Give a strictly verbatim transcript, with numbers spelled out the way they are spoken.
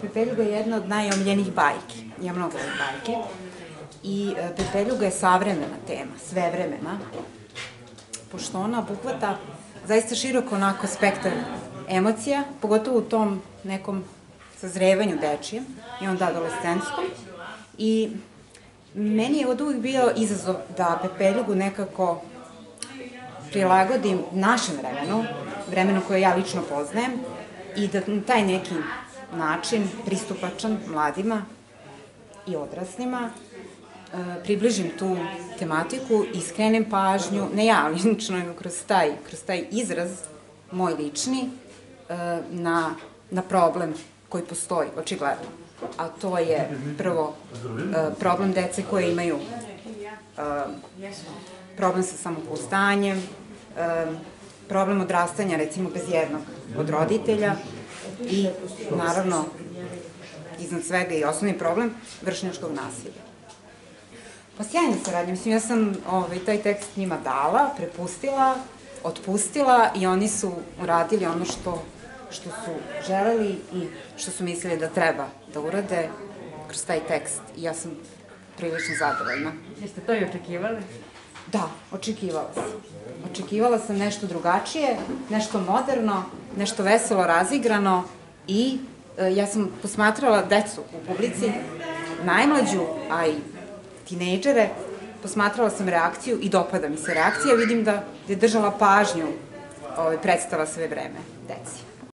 Pepeljuga je jedna od najomiljenijih bajki. Ja mnogo volim bajke. I Pepeljuga je savremena tema, svevremena, pošto ona obuhvata zaista široko onako spektar emocija, pogotovo u tom nekom sazrevanju dečijem i onda adolescentskom. I meni je od uvijek bio izazov da Pepeljugu nekako prilagodim našem vremenu, vremenu koje ja lično poznajem, i da na taj neki način, pristupačan mladima i odraslima, približim tu tematiku i skrenem pažnju, ne ja lično, nego kroz taj, kroz taj izraz, moj lični, na, na problem koji postoji, očigledno. A to je prvo problem dece koje imaju problem sa samopoustanjem, problem odrastanja, recimo, bez jednog od roditelja i, naravno, iznad svega i osnovni problem vršnjačkog nasilja. Pa sjajna saradnja, mislim, ja sam taj tekst njima dala, prepustila, otpustila i oni su uradili ono što što su želeli i što su mislili da treba da urade kroz taj tekst. I ja sam prilično zadovoljna. Jeste to i očekivali? Da, očekivala sam. Očekivala sam nešto drugačije, nešto moderno, nešto veselo razigrano i ja sam posmatrala decu u publici, najmlađu, a i tinejdžere, posmatrala sam reakciju i dopada mi se reakcija. Vidim da je držala pažnju predstava sve vreme deci.